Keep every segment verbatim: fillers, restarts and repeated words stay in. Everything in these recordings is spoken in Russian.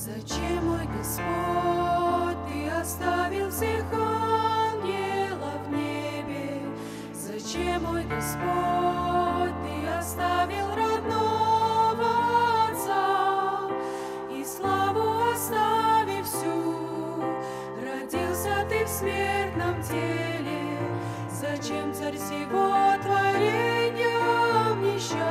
Зачем, мой Господь, Ты оставил всех ангелов в небе? Зачем, мой Господь, Ты оставил родного Отца и славу оставив всю? Родился Ты в смертном теле. Зачем, Царь всего творения, нищал?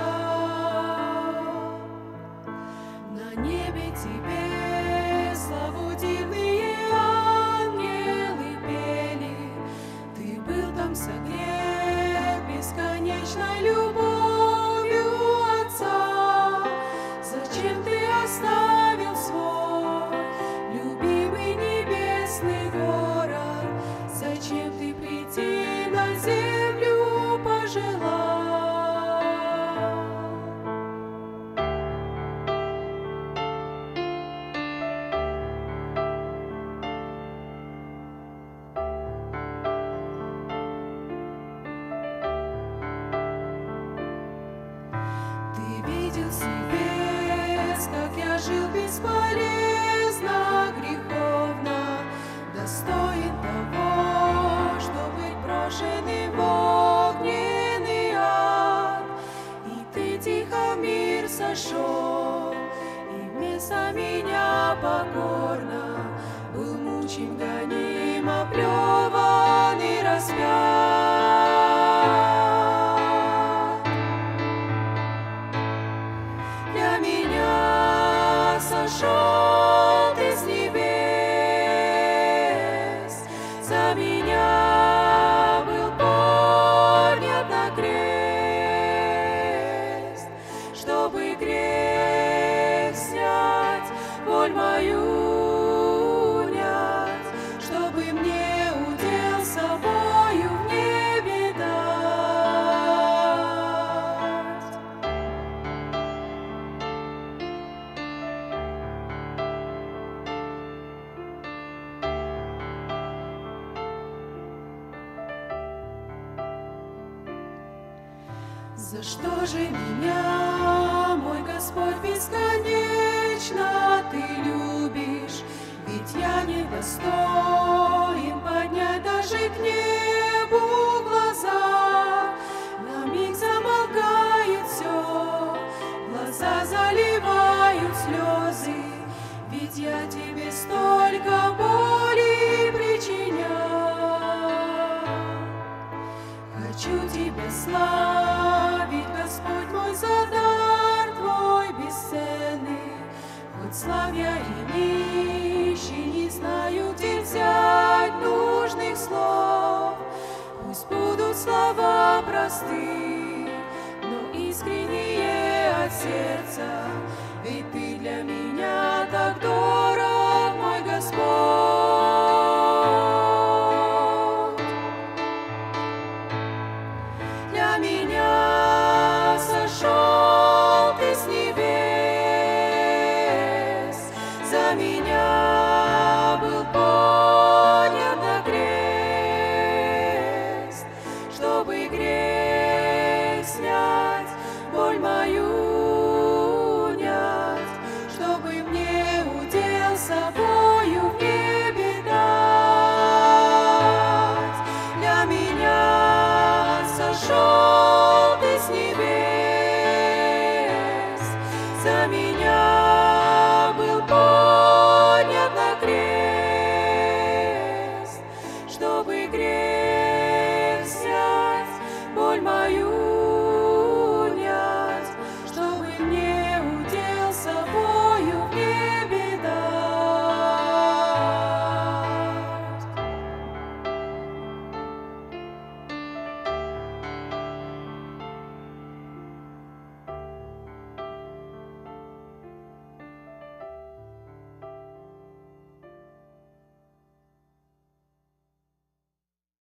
На небе Тебе славу дивные ангелы пели. Ты был там согрет бесконечной любовью Отца. Зачем Ты оставил свой любимый небесный город? Зачем Ты прийти на землю пожелал? Видел с небес, как я жил бесполезно, греховно, достоин того, чтоб быть брошенным в огненный ад. И Ты тихо в мир сошел, и вместо меня покорно был мучим, гоним, оплеван и распят. Для меня сошел Ты с небес, за меня был поднят на крест, чтобы грех снять, боль мою унять, чтобы мне удел с собою в небе дать. За что же меня, мой Господь, бесконечно Ты любишь? Ведь я недостоин поднять даже к небу глаза. На миг замолкает все, глаза заливают слезы, ведь я Тебе столько боли причинял. Хочу Тебя славить, Господь мой, за дар Твой бесценный. Хоть славя и нищий, не знаю, где взять нужных слов. Пусть будут слова просты, но искренние от сердца, ведь Ты для меня так дорог, мой Господь. Для меня сошел Ты с небес, за меня